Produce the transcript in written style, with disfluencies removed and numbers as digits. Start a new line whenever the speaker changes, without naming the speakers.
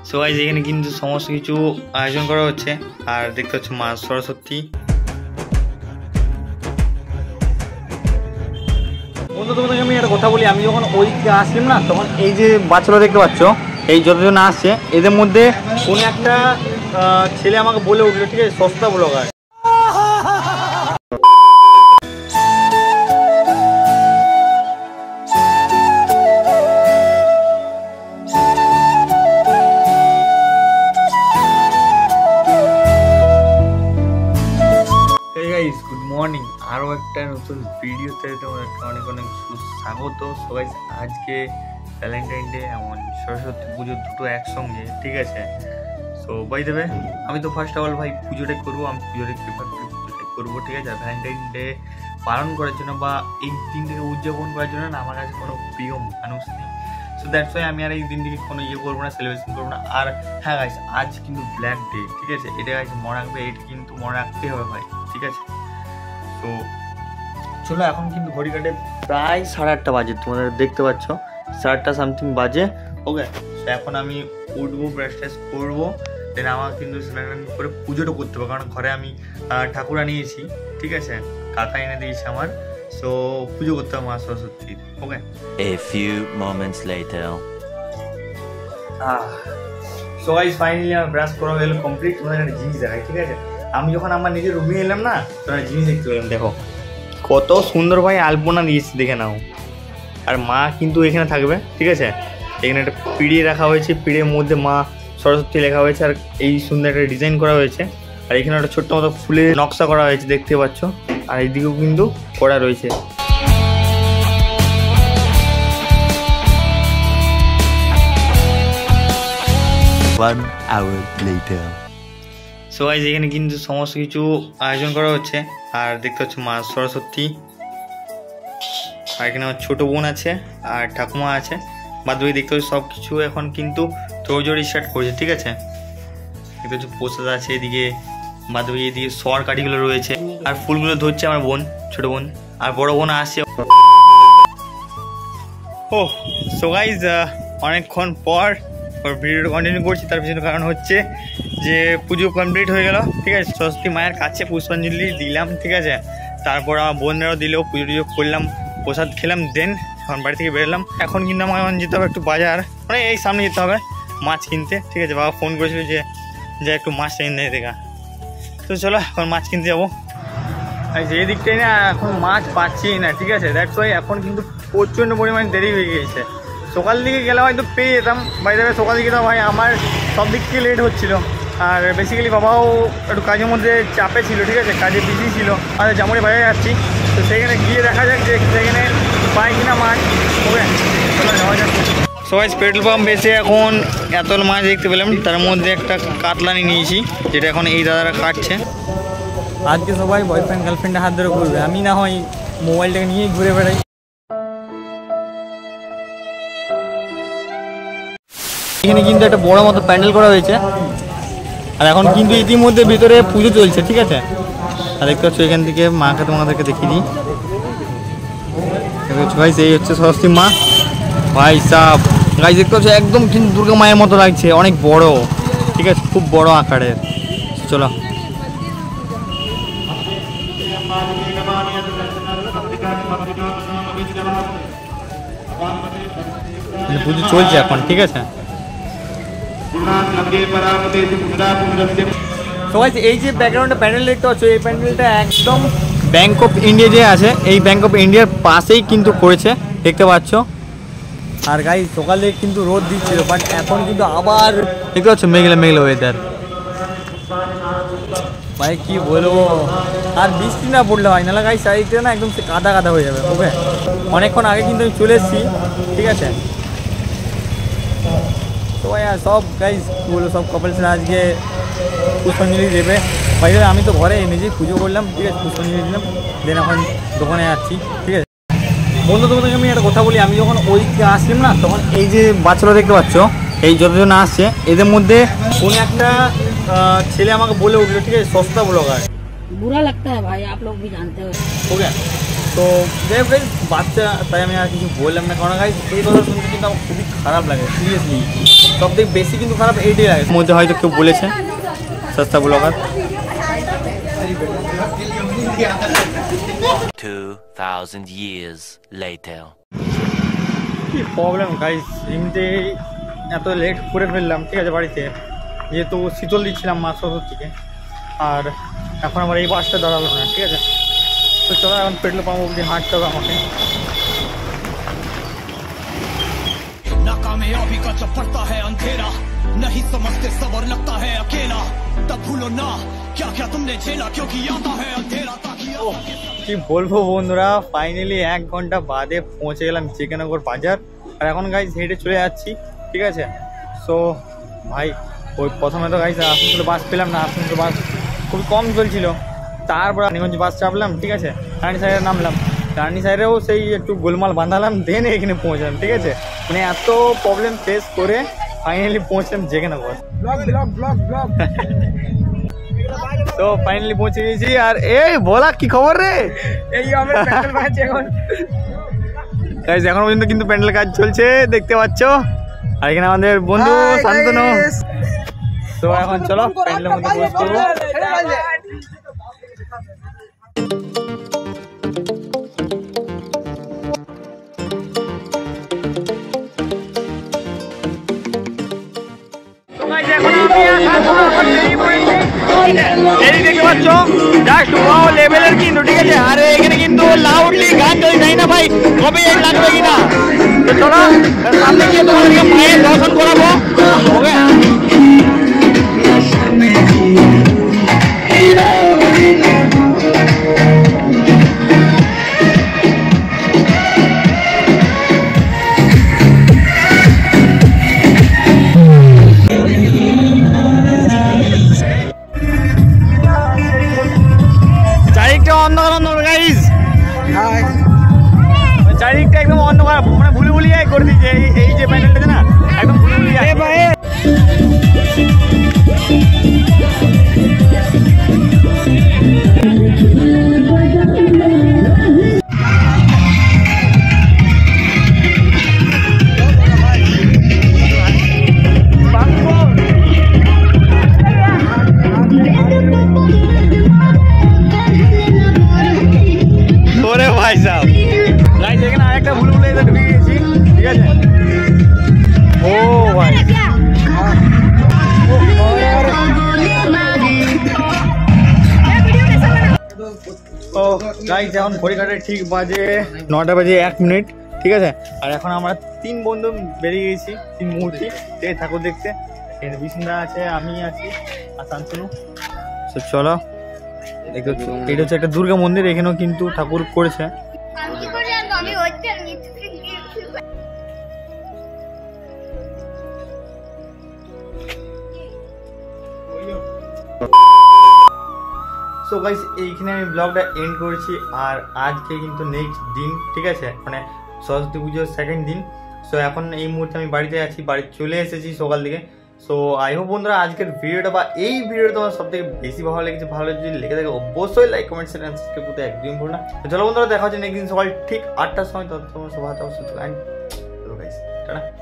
So guys এখানে কিন্তু সমস্ত কিছু আয়োজন করা হচ্ছে আর দেখতে হচ্ছে মা সরস্বতী। বন্ধু তোমাদেরকে আমি একটা কথা বলি, আমি যখন ওইদিকে আসলাম না তখন এই যে বাচ্চারা দেখতে পাচ্ছ, এই যতজন আসছে এদের মধ্যে কোনো একটা ছেলে আমাকে বলে উঠলো, ঠিক আছে, সস্তা ব্লগার। গুড মর্নিং, আরও একটা নতুন ভিডিওতে তোমাদেরকে অনেক অনেক সুস্বাগত। সো গাইস আজকে ভ্যালেন্টাইন ডে এমন সরস্বতী পুজো দুটো একসঙ্গে, ঠিক আছে। সো বাই দেবে আমি তো ফার্স্ট অফ অল ভাই পুজোটাই করবো, আমি পুজোটাই প্রিফার করি, পুজোটাই করবো, ঠিক আছে। আর ভ্যালেন্টাইন ডে পালন করার জন্য বা এই দিনটিকে উদযাপন করার জন্য না আমার কাছে কোনো প্রিয় মানুষ নেই। সো দ্যাটস ওয়াই আমি আর এই দিনটিকে কোনো ইয়ে করবো না, সেলিব্রেশন করবো না। আর হ্যাঁ গাইস আজ কিন্তু ব্ল্যাক ডে, ঠিক আছে, এটা গাইস মনে রাখবে, এটা কিন্তু মনে রাখতেই হবে ভাই, ঠিক আছে। তো চলো এখন কিন্তু ঘড়ি কাটে প্রায় 8:30 বাজে, তোমাদের দেখতে পাচ্ছ 8:30 সামথিং বাজে। ওকে, তো এখন আমি উঠবো, ব্রাশ ট্রাশ করবো, দেন আমার কিন্তু স্নান করে পুজোটা করতে হবে, কারণ ঘরে আমি ঠাকুর আনিয়েছি, ঠিক আছে, কাকা এনে দিয়েছে আমার। সো পুজো করতে হবে মা সরস্বতীর। Okay,
A few moments later.
So guys finally আমার ব্রাশ করা হলো কমপ্লিট। তোমাদের একটা জিনিস দেখাই, ঠিক আছে, আমি যখন আমার নিজের রুমে এলাম না তোমার জিনিস দেখতে পেলাম, দেখো কত সুন্দর ভাই আলপনা দিয়েছি, দেখে নাও। আর মা কিন্তু এখানে থাকবে, ঠিক আছে, এখানে একটা পিড়ে রাখা হয়েছে, পিড়ের মধ্যে মা সরস্বতী লেখা হয়েছে আর এই সুন্দর একটা ডিজাইন করা হয়েছে। আর এখানে একটা ছোট্ট মতো ফুলের নকশা করা হয়েছে, দেখতে পাচ্ছ। আর এইদিকেও কিন্তু করা রয়েছে।
One hour later.
So guys এখানে কিন্তু সমস্ত কিছু আয়োজন করা হচ্ছে আর দেখতে হচ্ছে মা সরস্বতী। আর এখানে আমার ছোটো বোন আছে আর ঠাকুমা আছে, বাদ বাকি দেখতে হচ্ছে সব কিছু এখন কিন্তু তোড়জোড়ি স্টার্ট করছে, ঠিক আছে। দেখতে হচ্ছে প্রসাদ আছে এদিকে, বাদ বাকি এদিকে সর কাঠিগুলো রয়েছে আর ফুলগুলো ধরছে আমার বোন, ছোটো বোন, আর বড় বোন আসছে। ও সো গাইস অনেকক্ষণ পর ভিডিওটা কন্টিনিউ করছি, তার পিছনে কারণ হচ্ছে যে পুজো কমপ্লিট হয়ে গেল, ঠিক আছে। সরস্বতী মায়ের কাছে পুষ্পাঞ্জলি দিলাম, ঠিক আছে। তারপর আমার বোনরাও দিল, পুজো টুজো করলাম, প্রসাদ খেলাম, দেন এখন বাড়ি থেকে বেরোলাম। এখন কিন্তু আমার এখন যেতে হবে একটু বাজার, মানে এই সামনে যেতে হবে মাছ কিনতে, ঠিক আছে। বাবা ফোন করেছিল যে একটু মাছ কিনতে দেখা, তো চলো এখন মাছ কিনতে যাবো। আর যে দিকটাই না এখন মাছ পাচ্ছি না, ঠিক আছে, দ্যাটস ওয়াই এখন কিন্তু প্রচণ্ড পরিমাণ দেরি হয়ে গিয়েছে। সকাল দিকে গেলে হয়তো পেয়ে যেতাম, বাইরে সকাল দিকে তো ভাই আমার সব দিক থেকে লেট হচ্ছিলো। আর বেসিক্যালি বাবাও একটু কাজের মধ্যে চাপে ছিল, ঠিক আছে, কাজে বিজি ছিল। আর জামুড়ি বাইরে যাচ্ছি, তো সেখানে গিয়ে দেখা যাক যে সেখানে পাই কিনা মাছ। ওকে যাওয়া যাক। সবাই পেট্রোল পাম্প এসে এখন এত মাছ দেখতে পেলাম, তার মধ্যে একটা কাতলানি নিয়েছি, যেটা এখন এই দাদারা কাটছে। আজকে সবাই বয়ফ্রেন্ড গার্লফ্রেন্ডের হাত ধরে ঘুরবে, আমি না হয় মোবাইলটাকে নিয়েই ঘুরে বেড়াই। এখানে কিন্তু একটা বড় মতো প্যান্ডেল করা হয়েছে আর এখন কিন্তু ইতিমধ্যে ভিতরে পুজো চলছে, ঠিক আছে। আর দেখতে পাচ্ছ এখান থেকে মাকে তোমাদেরকে দেখিয়ে দিই, ভাই এই হচ্ছে সরস্বতী মা ভাই সাহেব। গাইস দেখতে পাচ্ছ একদম কিন্তু দুর্গা মায়ের মতো লাগছে, অনেক বড়, ঠিক আছে, খুব বড় আকারের। চলো পুজো চলছে এখন, ঠিক আছে। সবাই এই যে ব্যাকগ্রাউন্ডে প্যান্ডেল দেখতে পাচ্ছ, এই প্যান্ডেলটা একদম ব্যাংক অফ ইন্ডিয়া যে আছে এই ব্যাংক অফ ইন্ডিয়ার পাশেই কিন্তু করেছে, দেখতে পাচ্ছ। আর গাইস সকালে কিন্তু রোদ দিচ্ছিল, বাট এখন কিন্তু আবার দেখতে পাচ্ছ মেঘলা মেঘলা ওয়েদার। ভাই কি বলবো, আর বৃষ্টি না পড়লে হয় না গাইস, চারিদিকে না একদম কাদা কাদা হয়ে যাবে। ওকে, অনেকক্ষণ আগে কিন্তু আমি চলে এসেছি, ঠিক আছে। তো ভাই সব গাইস কী বলবো, সব কাপলসরা আজকে পুষ্পাঞ্জলি দেবে। ভাই আমি তো ঘরে নিজেই পুজো করলাম, ঠিক আছে, পুষ্পাঞ্জলি দিলাম, দেন এখন দোকানে যাচ্ছি, ঠিক আছে। বন্ধু তোমাদেরকে আমি একটা কথা বলি, আমি যখন ওইদিকে আসলাম না তখন এই যে বাচ্চারা দেখতে পাচ্ছ, এই যতজন আসছে এদের মধ্যে কোনো একটা ছেলে আমাকে বলে উঠলো, ঠিক আছে, সস্তা ব্লগার।
बुरा लगता है भाई, आप लोग भी जानते हो।
हो गया। তো তো যাই হোক বাচ্চা, তাই আমি আর কিছু বললাম না, কারণ গাইজ এই কথা শুনতে কিন্তু আমার খুবই খারাপ লাগে সিরিয়াসলি। সব থেকে বেশি কিন্তু খারাপ এইটাই লাগে। মধ্যে হয়তো কেউ বলেছে সস্তা ব্লগার।
2000 years later.
কি প্রবলেম গাইজ, এমনিতে এত লেট করে ফেললাম, ঠিক আছে, বাড়িতে যেহেতু শীতল দিচ্ছিলাম মা শ্বশুর থেকে, আর এখন আমার এই বাসটা দাঁড়ালো না, ঠিক আছে। তো চলো এখন পেট্রোল পাম্প অবধি হাঁটতে হবে আমাকে।
नाकामयाबी का जब पड़ता है अंधेरा नहीं समझते सबर लगता है अकेला तब भूलो ना क्या क्या तुमने झेला क्योंकि आता है अंधेरा ताकि
কি বলবো বন্ধুরা, ফাইনালি 1 ঘন্টা বাদে পৌঁছে গেলাম জেকেনগর বাজার। আর এখন গাইজ হেঁটে চলে যাচ্ছি, ঠিক আছে। সো ভাই ওই প্রথমে তো গাইজ আসানসোলে বাস পেলাম না, আসানসোলে বাস খুবই কম চলছিল। তারপর রানীগঞ্জ বাস চাপলাম, ঠিক আছে, রানী সাইডে নামলাম, রানী সাইডেও সেই একটু গোলমাল বাঁধালাম, দেন এখানে পৌঁছলাম, ঠিক আছে। মানে এত প্রবলেম ফেস করে ফাইনালি পৌঁছলাম জেকেনগর। তো ফাইনালি পৌঁছে গেছি। আর এই বলা কি খবর রে, এই আমরা প্যান্ডেল বানাচ্ছি এখন। গাইস এখন পর্যন্ত কিন্তু প্যান্ডেল কাজ চলছে, দেখতে পাচ্ছ। আর এখানে আমাদের বন্ধু শান্তনু। তো এখন চলো প্যান্ডেলের মধ্যে প্রবেশ করবো। দেখতে পাচ্ছ জাস্ট ওয়াও লেভেলের কিন্তু, ঠিক আছে। আর এখানে কিন্তু লাউডলি গান চলে যায় না ভাই, কবে লাগবে কিনা। তো চলো সামনে গিয়ে তোমাদেরকে মায়ের দর্শন করাবো, ওকে। চারিদিকটা একদম অন্ধকার, মানে ভুলি ভুলিয়াই করে দিচ্ছে এই যে প্যান্ডেলটা না, একদম ভুলি ভুলিয়াই। ওরে ভাই সাহেব গাইস এখানে আরেকটা ভুল ভুলে ঢুকে গেছি, ঠিক আছে। ও ভাই তো গাইস এখন ঘড়ি কাটে ঠিক বাজে 9টা বাজে 1 মিনিট, ঠিক আছে। আর এখন আমরা 3 বন্ধু বেরিয়ে গেছি 3 মূর্তি, ঠিক আছে, ঠাকুর দেখতে। এখানে বিষ্ণুদা আছে, আমি আছি, আর শান্তনু। তো চলো, এটা হচ্ছে একটা দুর্গা মন্দির, এখানেও কিন্তু ঠাকুর করেছে। সো গাইস এইখানে আমি ব্লগটা এন্ড করেছি। আর আজকে কিন্তু নেক্সট দিন, ঠিক আছে, মানে সরস্বতী পুজোর 2nd দিন। সো এখন এই মুহূর্তে আমি বাড়িতে আছি, বাড়ি চলে এসেছি সকাল দিকে। সো আই হোপ বন্ধুরা আজকের ভিডিওটা বা এই ভিডিওটা তোমার সব থেকে বেশি ভালো লেগেছে। ভালো যদি লেগে থাকে অবশ্যই লাইক কমেন্ট শেয়ার সাবস্ক্রাইব করতে একদম ভুলো না। তো চলো বন্ধুরা দেখা হচ্ছে নেক্সট দিন সকাল ঠিক 8টার সময়। ততক্ষণ সবাই সুস্থ থাকবেন। টাটা।